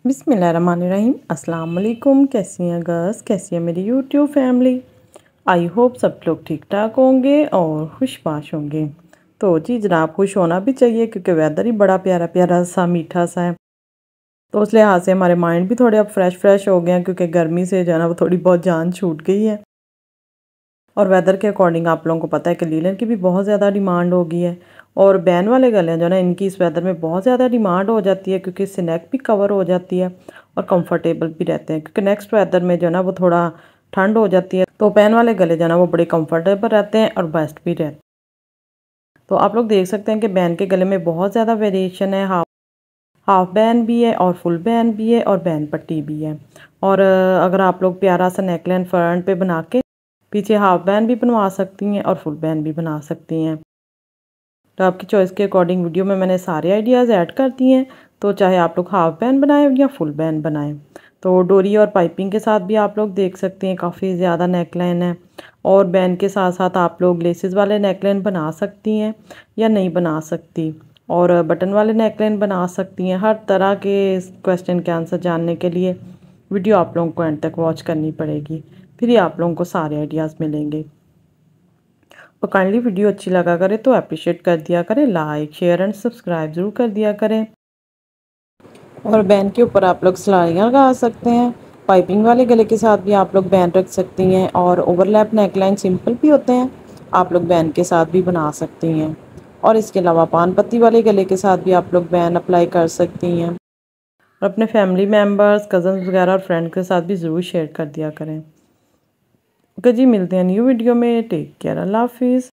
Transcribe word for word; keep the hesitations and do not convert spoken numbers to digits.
बिस्मिल्लाहिर्रहमानिर्रहीम। अस्सलाम वालेकुम। कैसी हैं गर्ल्स, कैसी है मेरी यूट्यूब फैमिली। आई होप सब लोग ठीक ठाक होंगे और खुशबाश होंगे। तो जी जनाब, खुश होना भी चाहिए क्योंकि वेदर ही बड़ा प्यारा प्यारा सा मीठा सा है। तो उस लिहाज से हमारे माइंड भी थोड़े अब फ्रेश फ्रेश हो गए हैं क्योंकि गर्मी से जो है ना वो थोड़ी बहुत जान छूट गई है। और वेदर के अकॉर्डिंग आप लोगों को पता है कि लीलन की भी बहुत ज़्यादा डिमांड हो गई है। और बैन वाले गले जो है ना, इनकी इस वेदर में बहुत ज़्यादा डिमांड हो जाती है क्योंकि इससे नेक भी कवर हो जाती है और कंफर्टेबल भी रहते हैं। क्योंकि नेक्स्ट वेदर में जो है ना वो थोड़ा ठंड हो जाती है, तो बैन वाले गले जो है ना वो बड़े कंफर्टेबल रहते हैं और बेस्ट भी रहते हैं। तो आप लोग देख सकते हैं कि बैन के गले में बहुत ज़्यादा वेरिएशन है। हाफ हाफ बैन भी है और फुल बैन भी है और बैन पट्टी भी है। और अ, अगर आप लोग प्यारा सा नेकलाइन फ्रंट पे बना के पीछे हाफ बैन भी बनवा सकती हैं और फुल बैन भी बना सकती हैं। तो आपकी चॉइस के अकॉर्डिंग वीडियो में मैंने सारे आइडियाज़ ऐड कर दिए हैं। तो चाहे आप लोग हाफ बैन बनाएं या फुल बैन बनाएं। तो डोरी और पाइपिंग के साथ भी आप लोग देख सकते हैं काफ़ी ज़्यादा नेकलाइन है। और बैन के साथ साथ आप लोग लेसेस वाले नेकलाइन बना सकती हैं या नहीं बना सकती, और बटन वाले नेकलाइन बना सकती हैं। हर तरह के क्वेश्चन के आंसर जानने के लिए वीडियो आप लोगों को एंड तक वॉच करनी पड़ेगी, फिर ही आप लोगों को सारे आइडियाज़ मिलेंगे। और काइंडली वीडियो अच्छी लगा करे तो अप्रिशिएट कर दिया करें, लाइक शेयर एंड सब्सक्राइब ज़रूर कर दिया करें। और बैन के ऊपर आप लोग सिलाइयाँ लगा सकते हैं। पाइपिंग वाले गले के साथ भी आप लोग बैन रख सकती हैं और ओवरलैप नेकलाइन सिंपल भी होते हैं, आप लोग बैन के साथ भी बना सकती हैं। और इसके अलावा पान पत्ती वाले गले के साथ भी आप लोग बैन अप्लाई कर सकती हैं। और अपने फैमिली मेम्बर्स, कज़न्स वगैरह और फ्रेंड के साथ भी ज़रूर शेयर कर दिया करें। ओके जी, मिलते हैं न्यू वीडियो में। टेक केयर, अल्लाह हाफिज़।